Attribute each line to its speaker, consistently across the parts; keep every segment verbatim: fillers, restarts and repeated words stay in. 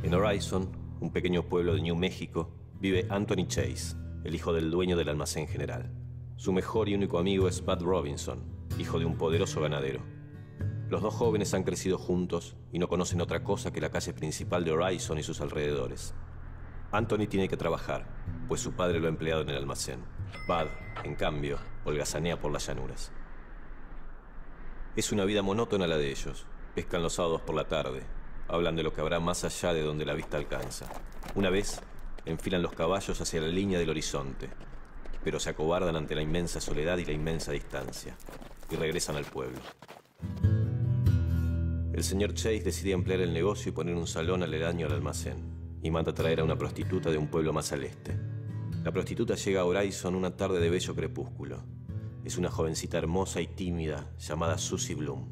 Speaker 1: En Horizon, un pequeño pueblo de New México, vive Anthony Chase, el hijo del dueño del almacén general. Su mejor y único amigo es Bud Robinson, hijo de un poderoso ganadero. Los dos jóvenes han crecido juntos y no conocen otra cosa que la calle principal de Horizon y sus alrededores. Anthony tiene que trabajar, pues su padre lo ha empleado en el almacén. Bud, en cambio, holgazanea por las llanuras. Es una vida monótona la de ellos. Pescan los sábados por la tarde. Hablan de lo que habrá más allá de donde la vista alcanza. Una vez, enfilan los caballos hacia la línea del horizonte, pero se acobardan ante la inmensa soledad y la inmensa distancia, y regresan al pueblo. El señor Chase decide ampliar el negocio y poner un salón aledaño al almacén, y manda a traer a una prostituta de un pueblo más al este. La prostituta llega a Horizon una tarde de bello crepúsculo. Es una jovencita hermosa y tímida llamada Susie Bloom.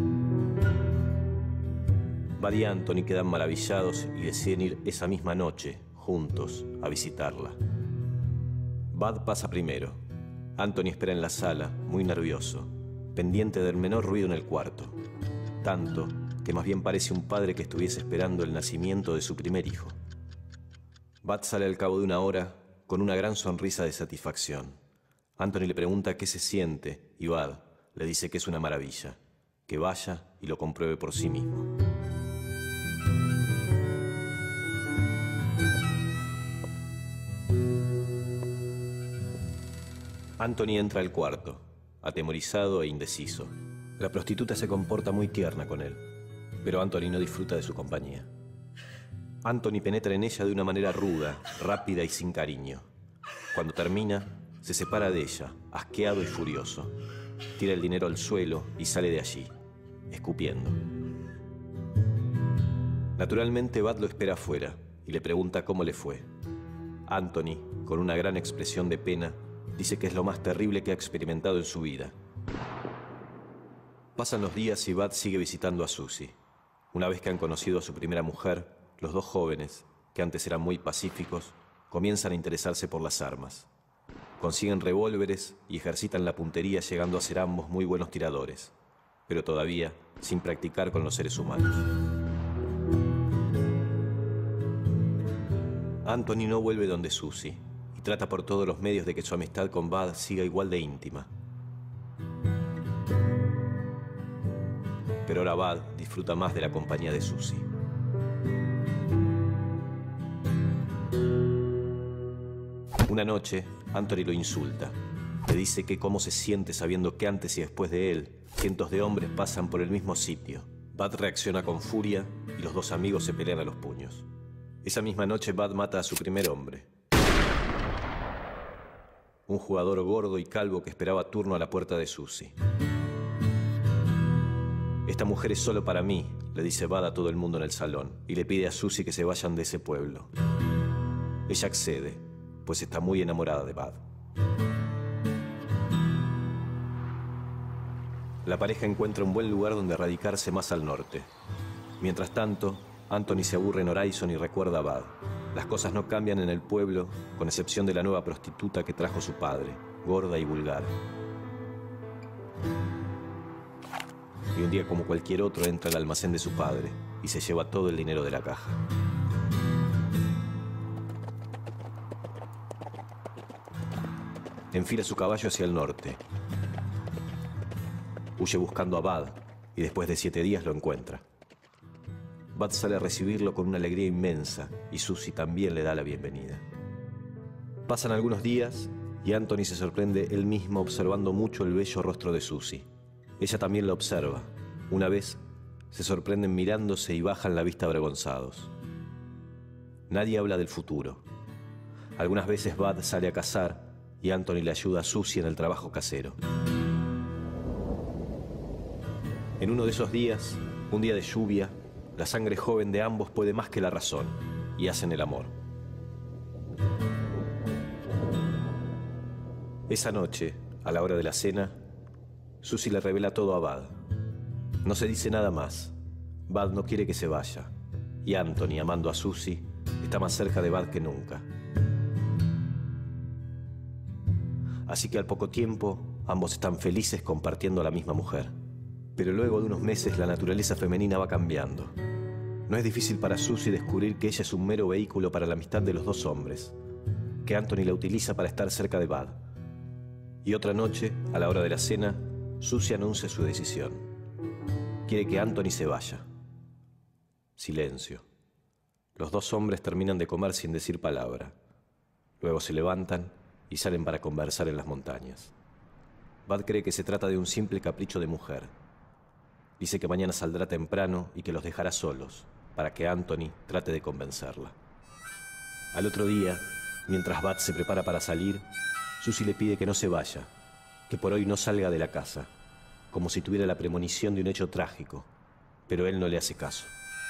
Speaker 1: Bud y Anthony quedan maravillados y deciden ir esa misma noche, juntos, a visitarla. Bud pasa primero. Anthony espera en la sala, muy nervioso, pendiente del menor ruido en el cuarto. Tanto que más bien parece un padre que estuviese esperando el nacimiento de su primer hijo. Bud sale al cabo de una hora con una gran sonrisa de satisfacción. Anthony le pregunta qué se siente y Bud le dice que es una maravilla, que vaya y lo compruebe por sí mismo. Anthony entra al cuarto, atemorizado e indeciso. La prostituta se comporta muy tierna con él, pero Anthony no disfruta de su compañía. Anthony penetra en ella de una manera ruda, rápida y sin cariño. Cuando termina, se separa de ella, asqueado y furioso. Tira el dinero al suelo y sale de allí, escupiendo. Naturalmente, Bud lo espera afuera y le pregunta cómo le fue. Anthony, con una gran expresión de pena, dice que es lo más terrible que ha experimentado en su vida. Pasan los días y Bud sigue visitando a Susie. Una vez que han conocido a su primera mujer, los dos jóvenes, que antes eran muy pacíficos, comienzan a interesarse por las armas. Consiguen revólveres y ejercitan la puntería, llegando a ser ambos muy buenos tiradores, pero todavía sin practicar con los seres humanos. Anthony no vuelve donde Susie y trata por todos los medios de que su amistad con Bud siga igual de íntima. Pero ahora Bud disfruta más de la compañía de Susie. Una noche, Anthony lo insulta. Le dice que cómo se siente sabiendo que antes y después de él, cientos de hombres pasan por el mismo sitio. Bud reacciona con furia y los dos amigos se pelean a los puños. Esa misma noche, Bud mata a su primer hombre. Un jugador gordo y calvo que esperaba turno a la puerta de Susie. Esta mujer es solo para mí, le dice Bud a todo el mundo en el salón, y le pide a Susie que se vayan de ese pueblo. Ella accede, pues está muy enamorada de Bud. La pareja encuentra un buen lugar donde radicarse más al norte. Mientras tanto, Anthony se aburre en Horizon y recuerda a Bud. Las cosas no cambian en el pueblo, con excepción de la nueva prostituta que trajo su padre, gorda y vulgar. Y un día como cualquier otro entra al almacén de su padre y se lleva todo el dinero de la caja. Enfila su caballo hacia el norte. Huye buscando a Bud y después de siete días lo encuentra. Bud sale a recibirlo con una alegría inmensa y Susie también le da la bienvenida. Pasan algunos días y Anthony se sorprende él mismo observando mucho el bello rostro de Susie. Ella también lo observa. Una vez se sorprenden mirándose y bajan la vista avergonzados. Nadie habla del futuro. Algunas veces Bud sale a cazar y Anthony le ayuda a Susie en el trabajo casero. En uno de esos días, un día de lluvia, la sangre joven de ambos puede más que la razón y hacen el amor. Esa noche, a la hora de la cena, Susie le revela todo a Bud. No se dice nada más. Bud no quiere que se vaya. Y Anthony, amando a Susie, está más cerca de Bud que nunca. Así que al poco tiempo, ambos están felices compartiendo a la misma mujer. Pero luego de unos meses, la naturaleza femenina va cambiando. No es difícil para Susie descubrir que ella es un mero vehículo para la amistad de los dos hombres, que Anthony la utiliza para estar cerca de Bud. Y otra noche, a la hora de la cena, Susie anuncia su decisión. Quiere que Anthony se vaya. Silencio. Los dos hombres terminan de comer sin decir palabra. Luego se levantan y salen para conversar en las montañas. Bud cree que se trata de un simple capricho de mujer. Dice que mañana saldrá temprano y que los dejará solos, para que Anthony trate de convencerla. Al otro día, mientras Bud se prepara para salir, Susie le pide que no se vaya, que por hoy no salga de la casa, como si tuviera la premonición de un hecho trágico, pero él no le hace caso.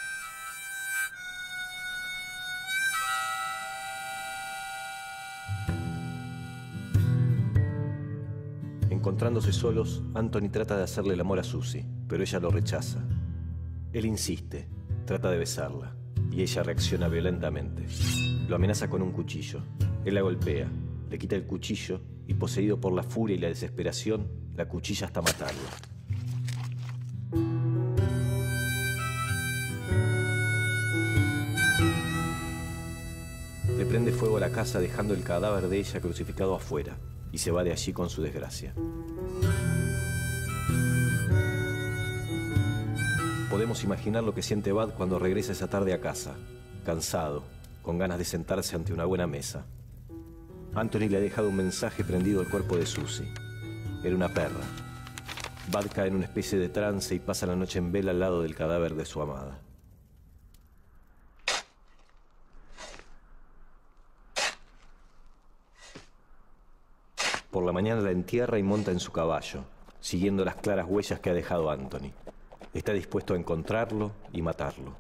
Speaker 1: Encontrándose solos, Anthony trata de hacerle el amor a Susie, pero ella lo rechaza. Él insiste, trata de besarla, y ella reacciona violentamente. Lo amenaza con un cuchillo. Él la golpea, le quita el cuchillo y, poseído por la furia y la desesperación, la cuchilla hasta matarla. Le prende fuego a la casa dejando el cadáver de ella crucificado afuera y se va de allí con su desgracia. Podemos imaginar lo que siente Bud cuando regresa esa tarde a casa, cansado, con ganas de sentarse ante una buena mesa. Anthony le ha dejado un mensaje prendido al cuerpo de Susie. Era una perra. Bud cae en una especie de trance y pasa la noche en vela al lado del cadáver de su amada. Por la mañana la entierra y monta en su caballo, siguiendo las claras huellas que ha dejado Anthony. Está dispuesto a encontrarlo y matarlo.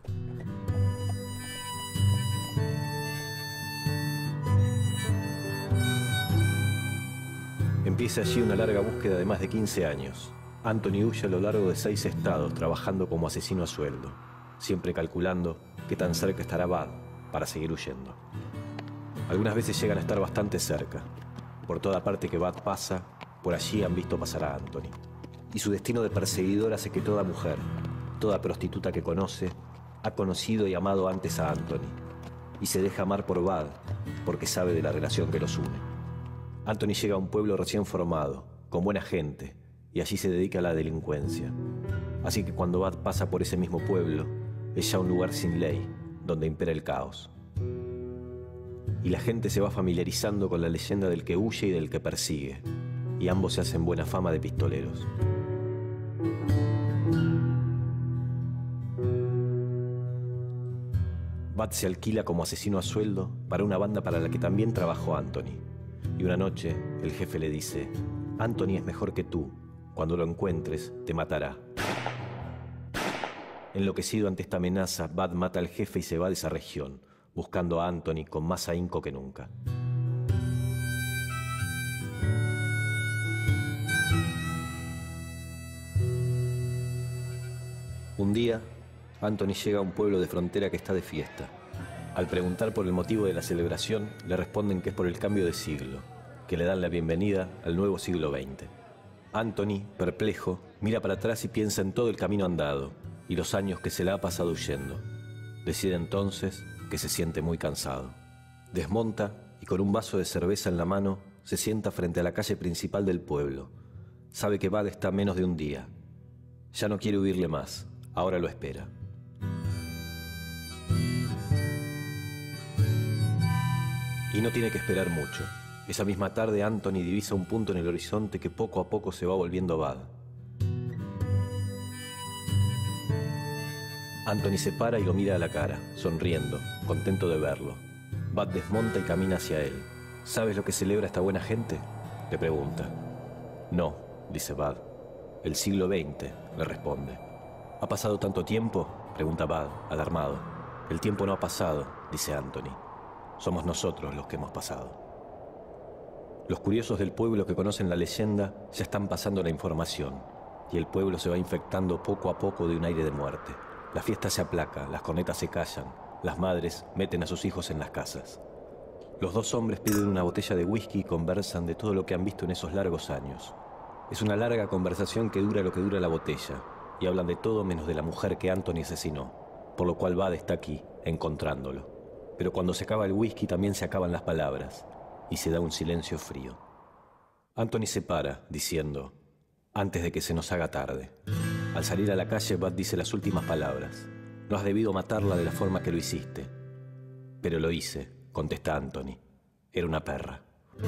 Speaker 1: Empieza allí una larga búsqueda de más de quince años. Anthony huye a lo largo de seis estados, trabajando como asesino a sueldo, siempre calculando qué tan cerca estará Bud para seguir huyendo. Algunas veces llegan a estar bastante cerca. Por toda parte que Bud pasa, por allí han visto pasar a Anthony. Y su destino de perseguidor hace que toda mujer, toda prostituta que conoce, ha conocido y amado antes a Anthony. Y se deja amar por Bud, porque sabe de la relación que los une. Anthony llega a un pueblo recién formado, con buena gente, y allí se dedica a la delincuencia. Así que cuando Bud pasa por ese mismo pueblo, es ya un lugar sin ley, donde impera el caos. Y la gente se va familiarizando con la leyenda del que huye y del que persigue, y ambos se hacen buena fama de pistoleros. Bud se alquila como asesino a sueldo para una banda para la que también trabajó Anthony. Y una noche, el jefe le dice: Anthony es mejor que tú. Cuando lo encuentres, te matará. Enloquecido ante esta amenaza, Bud mata al jefe y se va de esa región, buscando a Anthony con más ahínco que nunca. Un día, Anthony llega a un pueblo de frontera que está de fiesta. Al preguntar por el motivo de la celebración, le responden que es por el cambio de siglo, que le dan la bienvenida al nuevo siglo veinte. Anthony, perplejo, mira para atrás y piensa en todo el camino andado y los años que se le ha pasado huyendo. Decide entonces que se siente muy cansado. Desmonta y con un vaso de cerveza en la mano se sienta frente a la calle principal del pueblo. Sabe que Bud está a menos de un día. Ya no quiere huirle más, ahora lo espera. Y no tiene que esperar mucho. Esa misma tarde Anthony divisa un punto en el horizonte que poco a poco se va volviendo Bud. Anthony se para y lo mira a la cara, sonriendo, contento de verlo. Bud desmonta y camina hacia él. ¿Sabes lo que celebra esta buena gente?, le pregunta. No, dice Bud. El siglo veinte, le responde. ¿Ha pasado tanto tiempo?, pregunta Bud, alarmado. El tiempo no ha pasado, dice Anthony. Somos nosotros los que hemos pasado. Los curiosos del pueblo que conocen la leyenda ya están pasando la información, y el pueblo se va infectando poco a poco de un aire de muerte. La fiesta se aplaca, las cornetas se callan, las madres meten a sus hijos en las casas. Los dos hombres piden una botella de whisky y conversan de todo lo que han visto en esos largos años. Es una larga conversación que dura lo que dura la botella, y hablan de todo menos de la mujer que Anthony asesinó, por lo cual Bud está aquí, encontrándolo. Pero cuando se acaba el whisky también se acaban las palabras, y se da un silencio frío. Anthony se para, diciendo, antes de que se nos haga tarde. Al salir a la calle, Bud dice las últimas palabras. No has debido matarla de la forma que lo hiciste. Pero lo hice, contesta Anthony. Era una perra.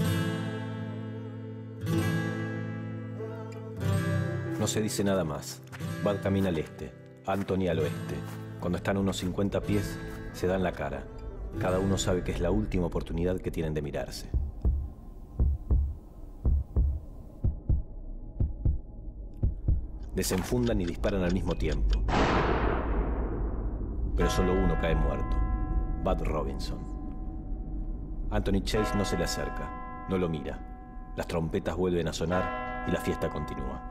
Speaker 1: No se dice nada más. Bud camina al este, Anthony al oeste. Cuando están a unos cincuenta pies, se dan la cara. Cada uno sabe que es la última oportunidad que tienen de mirarse. Desenfundan y disparan al mismo tiempo. Pero solo uno cae muerto. Bud Robinson. Anthony Chase no se le acerca, no lo mira. Las trompetas vuelven a sonar y la fiesta continúa.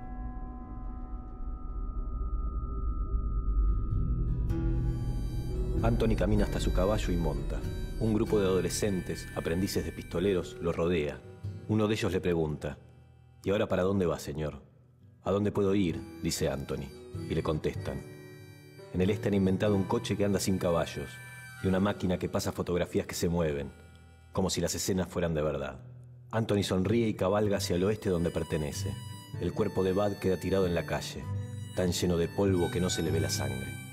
Speaker 1: Anthony camina hasta su caballo y monta. Un grupo de adolescentes, aprendices de pistoleros, lo rodea. Uno de ellos le pregunta, ¿y ahora para dónde va, señor? ¿A dónde puedo ir?, dice Anthony. Y le contestan, en el este han inventado un coche que anda sin caballos y una máquina que pasa fotografías que se mueven, como si las escenas fueran de verdad. Anthony sonríe y cabalga hacia el oeste donde pertenece. El cuerpo de Bud queda tirado en la calle, tan lleno de polvo que no se le ve la sangre.